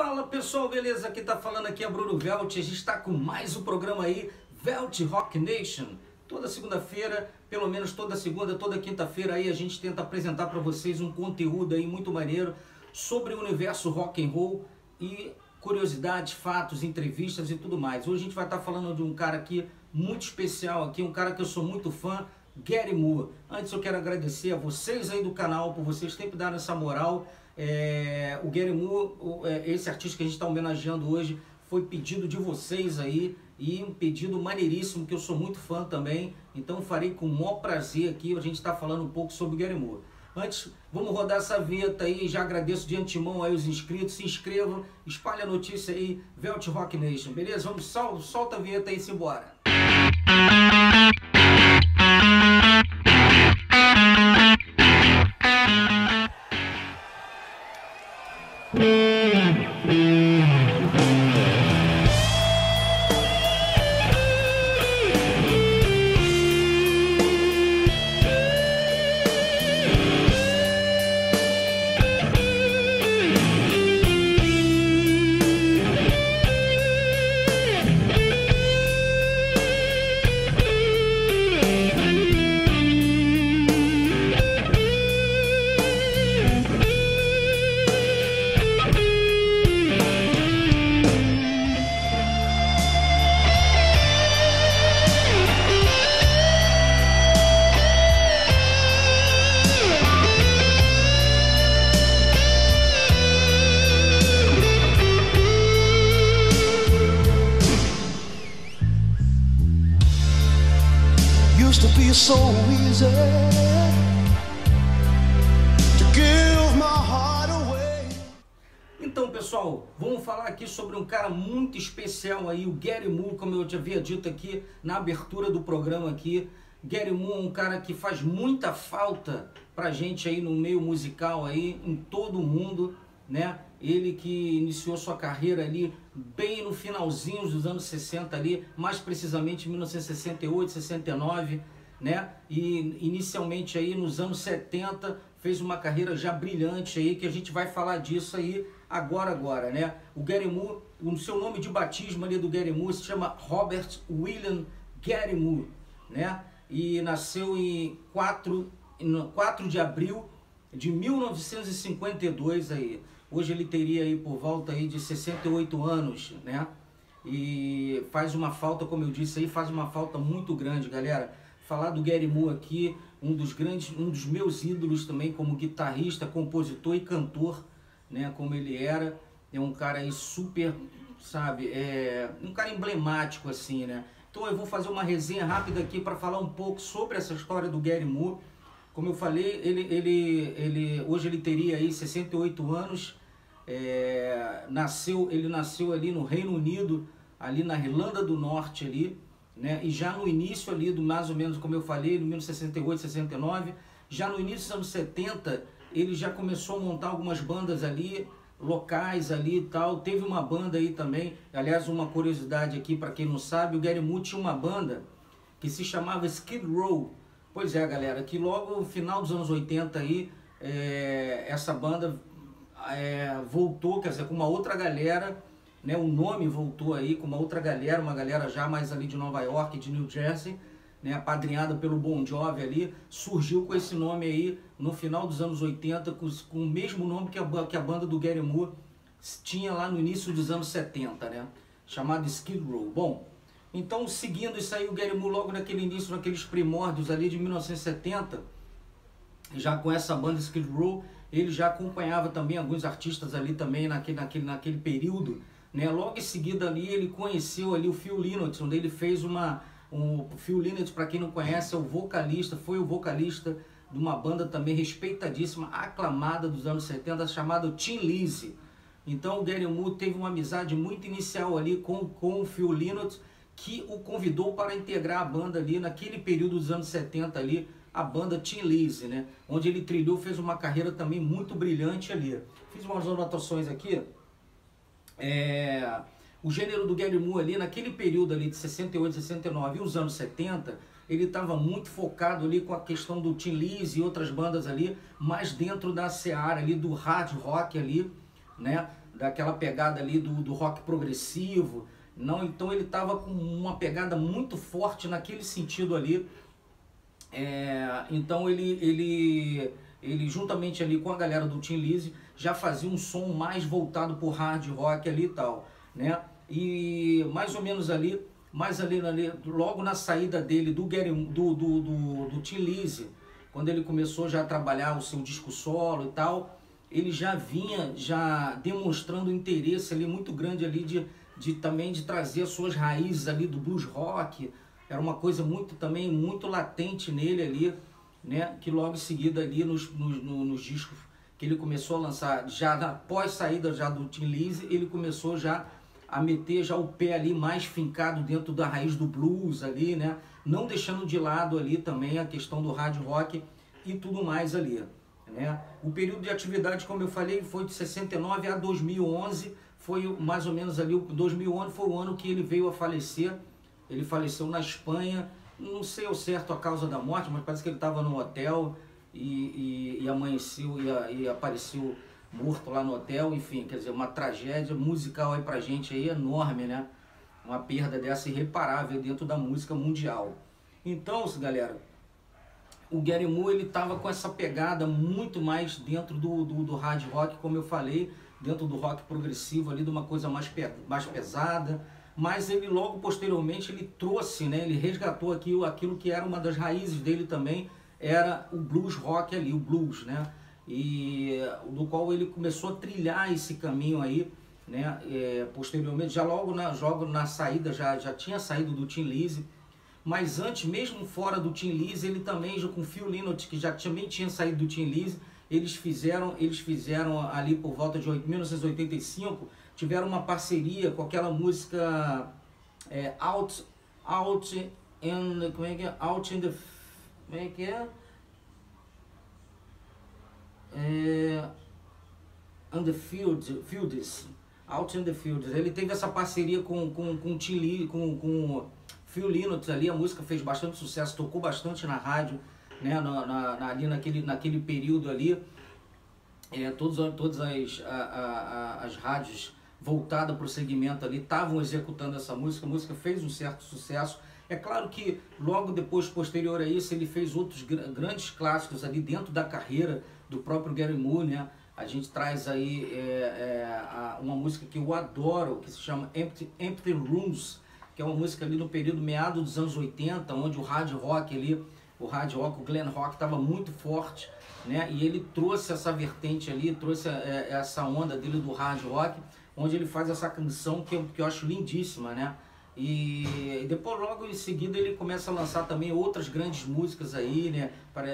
Fala pessoal, beleza? Aqui tá falando aqui é Bruno Velt. A gente está com mais um programa aí, Velt Rock Nation. Toda segunda-feira, pelo menos toda segunda, toda quinta-feira aí a gente tenta apresentar para vocês um conteúdo aí muito maneiro sobre o universo rock and roll e curiosidades, fatos, entrevistas e tudo mais. Hoje a gente vai estar falando de um cara aqui muito especial aqui, um cara que eu sou muito fã, Gary Moore. Antes eu quero agradecer a vocês aí do canal por vocês sempre darem essa moral. O Gary Moore, esse artista que a gente está homenageando hoje, foi pedido de vocês aí, e um pedido maneiríssimo, que eu sou muito fã também, então farei com o maior prazer aqui, a gente está falando um pouco sobre o Gary Moore. Antes, vamos rodar essa vinheta aí, já agradeço de antemão aí os inscritos, se inscrevam, espalhe a notícia aí, Velt Rock Nation, beleza? Vamos, solta a vinheta aí e simbora! Used to be so easy to give my heart away. Então pessoal, vamos falar aqui sobre um cara muito especial aí, o Gary Moore, como eu já havia dito aqui na abertura do programa aqui. Gary Moore é um cara que faz muita falta pra gente aí no meio musical aí, em todo o mundo, né? Ele que iniciou sua carreira ali bem no finalzinho dos anos 60 ali, mais precisamente em 1968, 69, né? E inicialmente aí nos anos 70 fez uma carreira já brilhante aí, que a gente vai falar disso aí agora, né? O Gary Moore, o seu nome de batismo ali do Gary Moore se chama Robert William Gary Moore, né? E nasceu em 4 de abril de 1952 aí. Hoje ele teria aí por volta aí de 68 anos, né? E faz uma falta, como eu disse aí, faz uma falta muito grande, galera. Falar do Gary Moore aqui, um dos meus ídolos também como guitarrista, compositor e cantor, né? Como ele era, é um cara aí super, sabe, um cara emblemático assim, né? Então eu vou fazer uma resenha rápida aqui para falar um pouco sobre essa história do Gary Moore. Como eu falei, hoje ele teria aí 68 anos, ele nasceu ali no Reino Unido, ali na Irlanda do Norte, ali, né? E já no início ali, mais ou menos como eu falei, no 1968, 69, já no início dos anos 70, ele já começou a montar algumas bandas ali, locais ali e tal. Teve uma banda aí também, aliás, uma curiosidade aqui para quem não sabe, o Gary Moore tinha uma banda que se chamava Skid Row. Pois é, galera, que logo no final dos anos 80 aí, essa banda voltou, quer dizer, com uma outra galera, né? O nome voltou aí com uma outra galera, uma galera já mais ali de Nova York, de New Jersey, né? Apadrinhada pelo Bon Jovi ali, surgiu com esse nome aí no final dos anos 80, com o mesmo nome que a banda do Gary Moore tinha lá no início dos anos 70, né? Chamado Skid Row. Bom, então, seguindo isso aí, o Gary Moore logo naquele início, naqueles primórdios ali de 1970, já com essa banda Skid Row, ele já acompanhava também alguns artistas ali também naquele período, né? Logo em seguida ali ele conheceu ali o Phil Lynott, onde ele fez o Phil Lynott, para quem não conhece, foi o vocalista de uma banda também respeitadíssima, aclamada dos anos 70, chamada Tin Lizzy. Então o Gary Moore teve uma amizade muito inicial ali com o Phil Lynott, que o convidou para integrar a banda ali naquele período dos anos 70 ali, a banda Tin Lizzy, né? Onde ele trilhou, fez uma carreira também muito brilhante ali. Fiz umas anotações aqui. O gênero do Gary Moore ali, naquele período ali de 68, 69 e os anos 70, ele estava muito focado ali com a questão do Tin Lizzy e outras bandas ali, mais dentro da seara ali do hard rock ali, né? daquela pegada ali do rock progressivo. Não, então ele estava com uma pegada muito forte naquele sentido ali. Então ele juntamente ali com a galera do Tin Lizzy já fazia um som mais voltado por hard rock ali e tal, né? E mais ou menos ali, logo na saída dele do Tin Lizzy, quando ele começou já a trabalhar o seu disco solo e tal, ele já vinha demonstrando interesse ali muito grande ali também de trazer as suas raízes ali do blues rock. Era uma coisa muito latente nele ali, né? Que logo em seguida ali nos discos que ele começou a lançar, já após saída já do Tin Lizzy, ele começou já a meter já o pé ali mais fincado dentro da raiz do blues ali, né? Não deixando de lado ali também a questão do hard rock e tudo mais ali, né? O período de atividade, como eu falei, foi de 69 a 2011, foi mais ou menos ali, 2011 foi o ano que ele veio a falecer. Ele faleceu na Espanha, não sei ao certo a causa da morte, mas parece que ele estava no hotel e amanheceu e apareceu morto lá no hotel. Enfim, quer dizer, uma tragédia musical aí pra gente aí enorme, né? Uma perda dessa irreparável dentro da música mundial. Então, galera, o Gary Moore, ele tava com essa pegada muito mais dentro do hard rock, como eu falei, dentro do rock progressivo ali, de uma coisa mais pesada. Mas ele logo posteriormente ele trouxe, né, ele resgatou aquilo que era uma das raízes dele também, era o blues rock ali, o blues, né? E do qual ele começou a trilhar esse caminho aí, né? Posteriormente, já logo na saída, já tinha saído do Tin Lizzy, mas antes, mesmo fora do Tin Lizzy, ele também, já com Phil Lynott, que já também tinha saído do Tin Lizzy, eles fizeram ali por volta de 1985, tiveram uma parceria com aquela música Out in the Fields. Out in the Fields. Ele teve essa parceria com Phil Lynott ali, a música fez bastante sucesso, tocou bastante na rádio, né, ali naquele período ali. Todas as rádios voltada para o segmento ali estavam executando essa música, a música fez um certo sucesso. É claro que logo depois, posterior a isso, ele fez outros grandes clássicos ali dentro da carreira do próprio Gary Moore, né? A gente traz aí uma música que eu adoro, que se chama Empty Rooms, que é uma música ali no período meado dos anos 80, onde o hard rock ali, o glam rock estava muito forte, né? E ele trouxe essa vertente ali, trouxe essa onda dele do hard rock, onde ele faz essa canção que eu acho lindíssima, né? E depois, logo em seguida, ele começa a lançar também outras grandes músicas aí, né?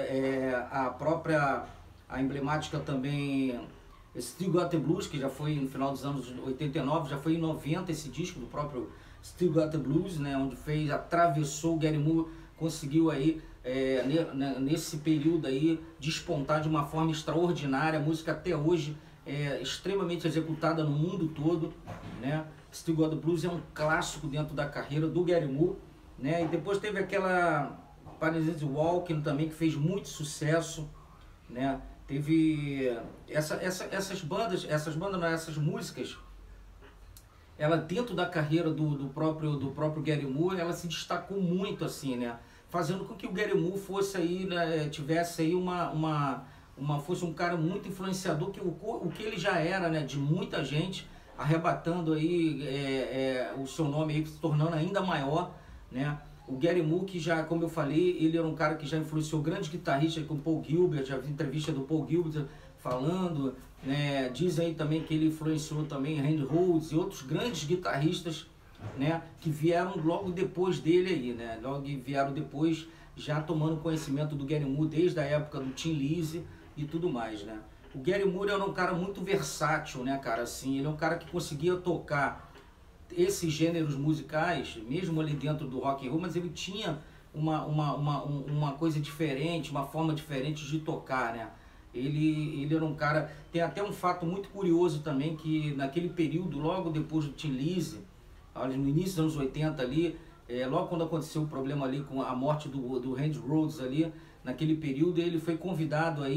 A emblemática também Still Got the Blues, que já foi no final dos anos 89, já foi em 90 esse disco do próprio Still Got the Blues, né? Onde atravessou o Gary Moore, conseguiu aí, nesse período aí, despontar de uma forma extraordinária. A música até hoje é extremamente executada no mundo todo, né? Still Got the Blues é um clássico dentro da carreira do Gary Moore, né? E depois teve aquela Paradise Walking também, que fez muito sucesso, né? Teve essas músicas, ela dentro da carreira do próprio Gary Moore, ela se destacou muito assim, né? Fazendo com que o Gary Moore fosse aí, né, tivesse aí fosse um cara muito influenciador, o que ele já era, né, de muita gente, arrebatando aí o seu nome aí, se tornando ainda maior, né? O Gary Moore, que já, como eu falei, ele era um cara que já influenciou grandes guitarristas como Paul Gilbert, já vi entrevista do Paul Gilbert falando, né? Diz aí também que ele influenciou também Randy Rhoads e outros grandes guitarristas, né? Que vieram logo depois dele aí, né? Logo vieram depois, já tomando conhecimento do Gary Moore desde a época do Tin Lizzy e tudo mais, né? O Gary Moore era um cara muito versátil, né, cara? Assim, ele é um cara que conseguia tocar esses gêneros musicais, mesmo ali dentro do rock and roll, mas ele tinha uma coisa diferente, uma forma diferente de tocar, né? Ele era um cara... Tem até um fato muito curioso também, que naquele período, logo depois do Tin Lizzy, no início dos anos 80 ali, logo quando aconteceu o problema ali com a morte do Randy Rhoads ali, naquele período ele foi convidado aí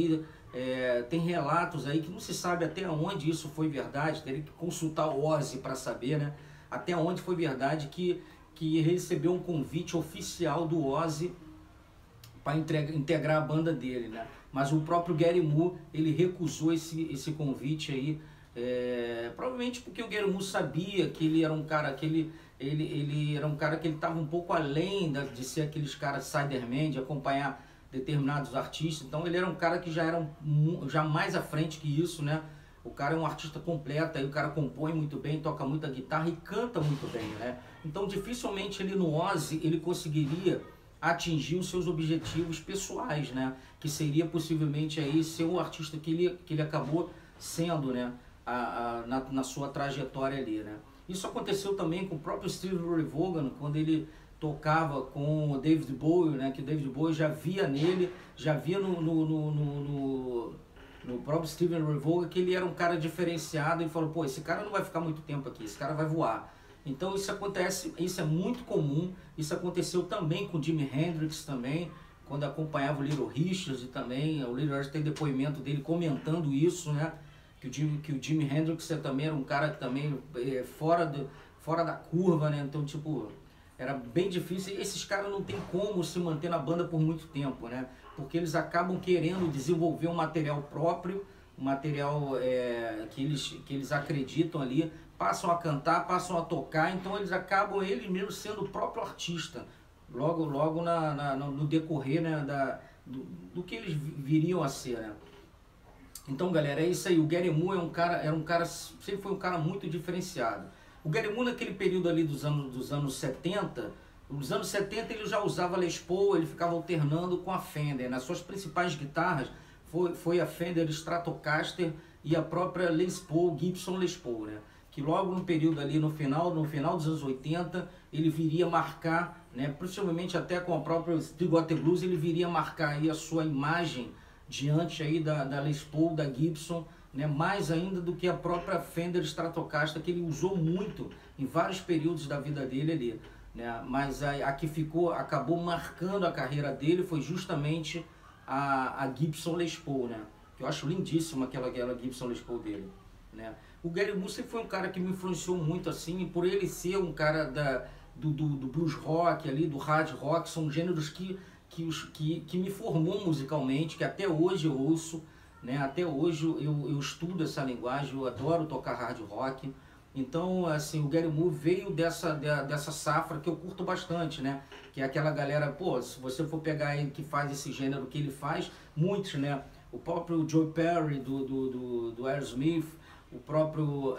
tem relatos aí que não se sabe até onde isso foi verdade, teria que consultar o Ozzy para saber, né? Até onde foi verdade que recebeu um convite oficial do Ozzy para integrar a banda dele, né? Mas o próprio Gary Moore, ele recusou esse convite aí, provavelmente porque o Gary Moore sabia que ele era um cara que ele era um cara que ele estava um pouco além de ser aqueles caras Siderman, de acompanhar determinados artistas. Então ele era um cara que já mais à frente que isso, né? O cara é um artista completo, aí o cara compõe muito bem, toca muita guitarra e canta muito bem, né? Então dificilmente ele no Ozzy ele conseguiria atingir os seus objetivos pessoais, né? Que seria possivelmente aí ser o artista que ele acabou sendo, né? Na sua trajetória ali, né? Isso aconteceu também com o próprio Steve Ray Vaughan, quando ele tocava com o David Bowie, né? Que o David Bowie já via nele, já via no próprio Steven Ray Vaughan que ele era um cara diferenciado, e falou, pô, esse cara não vai ficar muito tempo aqui, esse cara vai voar. Então isso acontece, isso é muito comum. Isso aconteceu também com o Jimi Hendrix também, quando acompanhava o Little Richard também. O Little Richard tem depoimento dele comentando isso, né? Que o Jimi Hendrix também era um cara que também fora da curva, né? Então, tipo, era bem difícil. E esses caras não tem como se manter na banda por muito tempo, né? Porque eles acabam querendo desenvolver um material próprio, um material que eles acreditam ali, passam a cantar, passam a tocar, então eles acabam eles mesmos sendo o próprio artista, logo no decorrer, né, do que eles viriam a ser, né? Então, galera, é isso aí. O Gary Moore sempre foi um cara muito diferenciado. O Gary Moore, naquele período ali dos anos 70, nos anos 70 ele já usava Les Paul, ele ficava alternando com a Fender. Nas suas principais guitarras foi a Fender Stratocaster e a própria Les Paul, Gibson Les Paul, né? Que logo no período ali, no final dos anos 80, ele viria marcar, né, possivelmente até com a própria Still Got the Blues, ele viria marcar aí a sua imagem diante aí da Les Paul, da Gibson, né, mais ainda do que a própria Fender Stratocaster, que ele usou muito em vários períodos da vida dele ali, né? Mas a que acabou marcando a carreira dele foi justamente a Gibson Les Paul, né? Que eu acho lindíssima aquela Gibson Les Paul dele, né? O Gary Moore sempre foi um cara que me influenciou muito, assim, por ele ser um cara do blues rock ali, do hard rock, são gêneros que me formou musicalmente, que até hoje eu ouço, né? Até hoje eu estudo essa linguagem, eu adoro tocar hard rock. Então, assim, o Gary Moore veio dessa safra que eu curto bastante, né? Que é aquela galera, pô, se você for pegar ele que faz esse gênero que ele faz, muitos, né? O próprio Joe Perry do Aerosmith, o próprio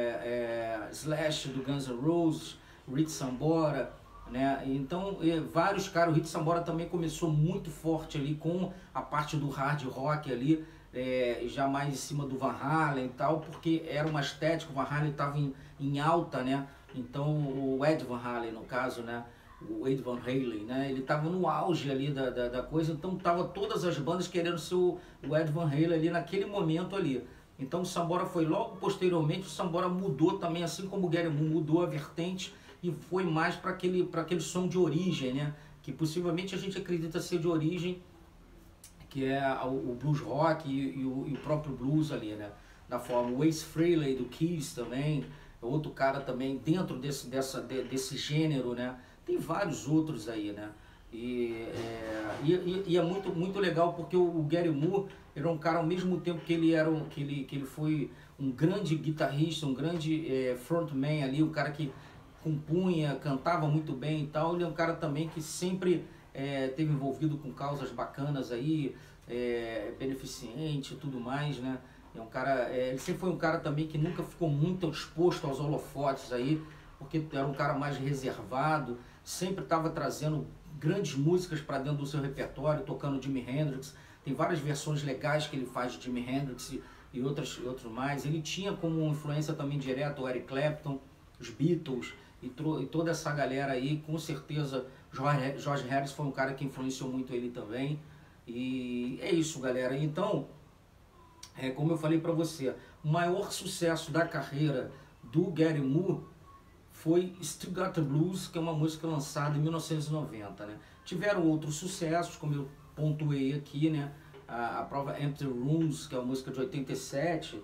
Slash do Guns N' Roses, Rich Sambora, né? Então, vários caras. O Rich Sambora também começou muito forte ali com a parte do hard rock ali, já mais em cima do Van Halen e tal, porque era uma estética, o Van Halen estava em alta, né? Então, o Ed Van Halen, no caso, né? O Ed Van Halen, né? Ele estava no auge ali da coisa, então tava todas as bandas querendo ser o Ed Van Halen ali naquele momento ali. Então o Sambora foi logo posteriormente, o Sambora mudou também, assim como o Gary Moore mudou a vertente e foi mais para aquele som de origem, né? Que possivelmente a gente acredita ser de origem, que é o blues rock e o próprio blues ali, né? Da forma, o Ace Frehley do Kiss também, outro cara também dentro desse gênero, né? Tem vários outros aí, né? E é muito legal porque o Gary Moore era um cara, ao mesmo tempo que ele foi um grande guitarrista, um grande frontman ali, um cara que compunha, cantava muito bem e tal. Ele é um cara também que sempre esteve envolvido com causas bacanas aí, beneficente e tudo mais, né? É um cara, ele sempre foi um cara também que nunca ficou muito exposto aos holofotes aí, porque era um cara mais reservado, sempre estava trazendo grandes músicas para dentro do seu repertório, tocando Jimi Hendrix. Tem várias versões legais que ele faz de Jimi Hendrix e outros mais. Ele tinha como influência também direta o Eric Clapton, os Beatles e toda essa galera aí. Com certeza George Harrison foi um cara que influenciou muito ele também. E é isso, galera. Então, como eu falei para você, o maior sucesso da carreira do Gary Moore foi Still Got the Blues, que é uma música lançada em 1990, né? Tiveram outros sucessos, como eu pontuei aqui, né? a prova Empty Rooms, que é uma música de 87,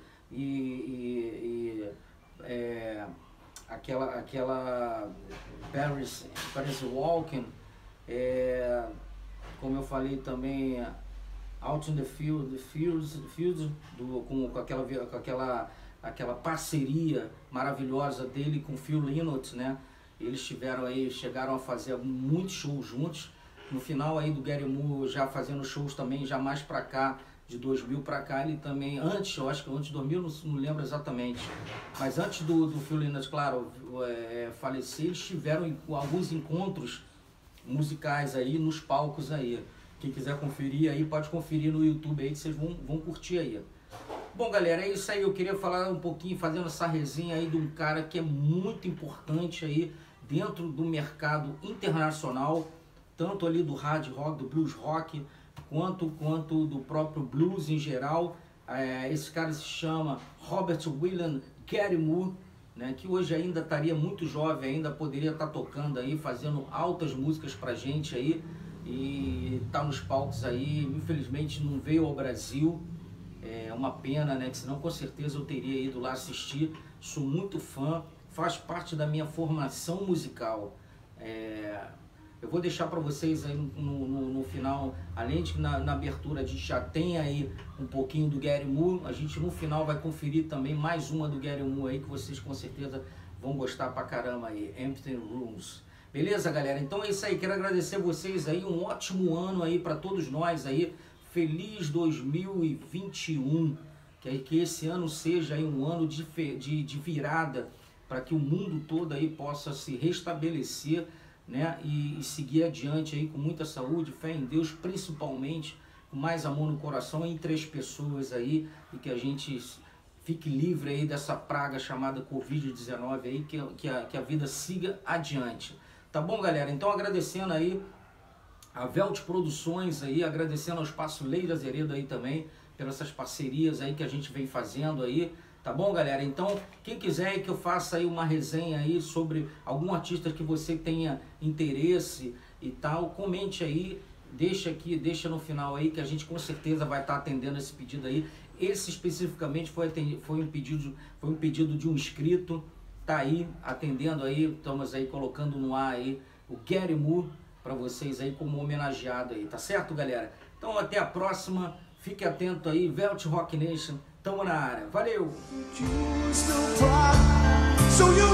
aquela Paris Walking, como eu falei também, Out in the Fields, com aquela parceria maravilhosa dele com Phil Lynott, né? Eles chegaram a fazer muitos shows juntos. No final aí do Gary Moore já fazendo shows também, já mais pra cá, de 2000 pra cá, ele também, eu acho que antes de 2000, não lembro exatamente, mas antes do Phil Lynott, claro, falecer, eles tiveram alguns encontros musicais aí, nos palcos aí. Quem quiser conferir aí, pode conferir no YouTube aí, que vocês vão curtir aí. Bom, galera, é isso aí. Eu queria falar um pouquinho, fazendo essa resenha aí de um cara que é muito importante aí dentro do mercado internacional, tanto ali do hard rock, do blues rock, quanto do próprio blues em geral. Esse cara se chama Robert William Gary Moore, né, que hoje ainda estaria muito jovem, ainda poderia estar tocando aí, fazendo altas músicas pra gente aí, e tá nos palcos aí. Infelizmente não veio ao Brasil, é uma pena, né, que senão com certeza eu teria ido lá assistir. Sou muito fã, faz parte da minha formação musical. Eu vou deixar para vocês aí no final, além de que na abertura a gente já tem aí um pouquinho do Gary Moore, a gente no final vai conferir também mais uma do Gary Moore aí, que vocês com certeza vão gostar pra caramba aí, Empty Rooms. Beleza, galera? Então é isso aí, quero agradecer vocês aí, um ótimo ano aí para todos nós aí, feliz 2021, que esse ano seja aí um ano de virada, para que o mundo todo aí possa se restabelecer, né, e seguir adiante aí com muita saúde, fé em Deus, principalmente com mais amor no coração entre as pessoas aí, e que a gente fique livre aí dessa praga chamada Covid-19 aí, que a vida siga adiante. Tá bom, galera? Então agradecendo aí a Velt Produções aí, agradecendo ao Espaço Leila Azeredo aí também, pelas essas parcerias aí que a gente vem fazendo aí. Tá bom, galera? Então, quem quiser que eu faça aí uma resenha aí sobre algum artista que você tenha interesse e tal, comente aí, deixa no final aí, que a gente com certeza vai estar atendendo esse pedido aí. Esse especificamente foi um pedido de um inscrito, tá aí atendendo aí, estamos aí colocando no ar aí o Gary Moore para vocês aí como homenageado aí, tá certo, galera? Então até a próxima, fique atento aí, Velt Rock Nation. Tamo na área. Valeu!